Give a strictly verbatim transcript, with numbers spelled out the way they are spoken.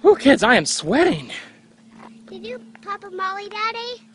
Oh, kids, I am sweating. Did you pop a molly, Daddy?